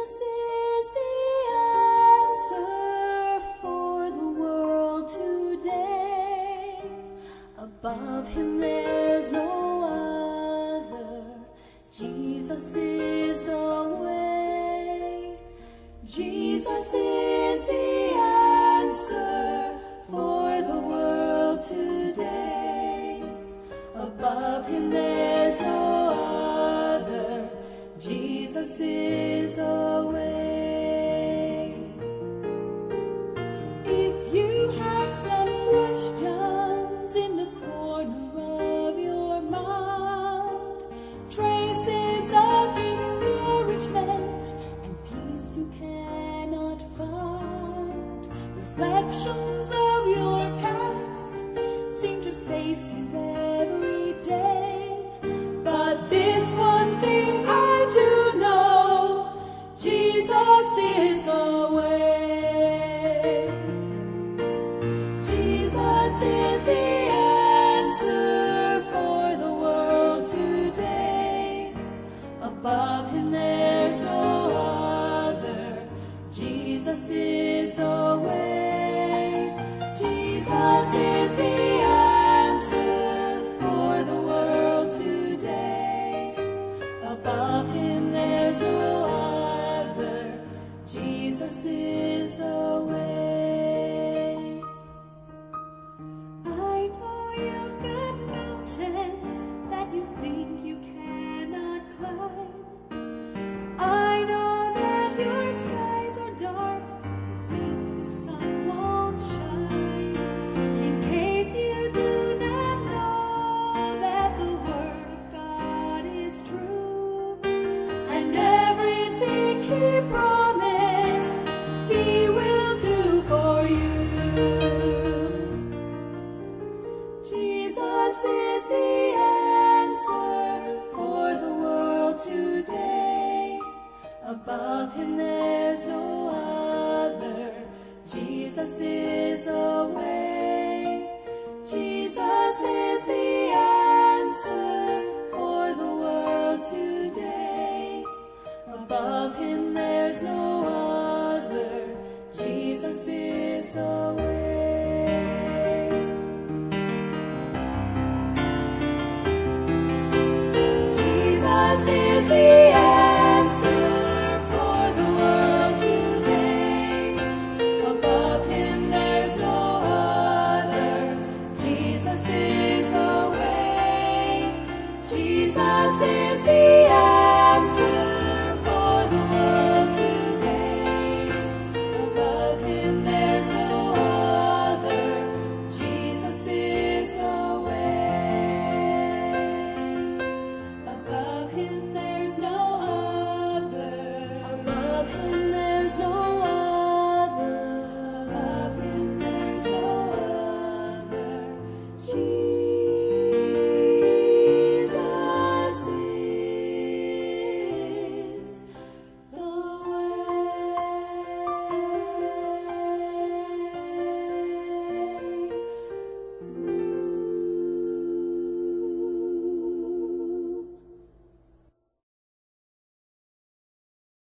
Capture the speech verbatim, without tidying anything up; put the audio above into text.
is the answer for the world today. Above him there's no other. Jesus is the way. Jesus is the answer for the world today. Above him there's no other. Jesus is the way. If you have some questions in the corner of your mind, traces of discouragement and peace you cannot find, reflections of your past seem to face you every day, but this one thing I do know, Jesus is the way. Jesus is the answer for the world today. Above him there's no other. Jesus is the way. Jesus is the answer for the world today. Above him there's no other. Jesus is the way. I know you've got mountains that you think you cannot climb. I know that your skies are dark, you think the sun won't shine. In case you do not know that the word of God is true, and everything he promised he will do for you. Jesus is the answer for the world today. Above him there's no other. Jesus is the way. Jesus is the answer for the world today. Above him there's no other. Jesus is the way. Jesus is the answer for the world today. Above him there's no other. Jesus is the way. Jesus is the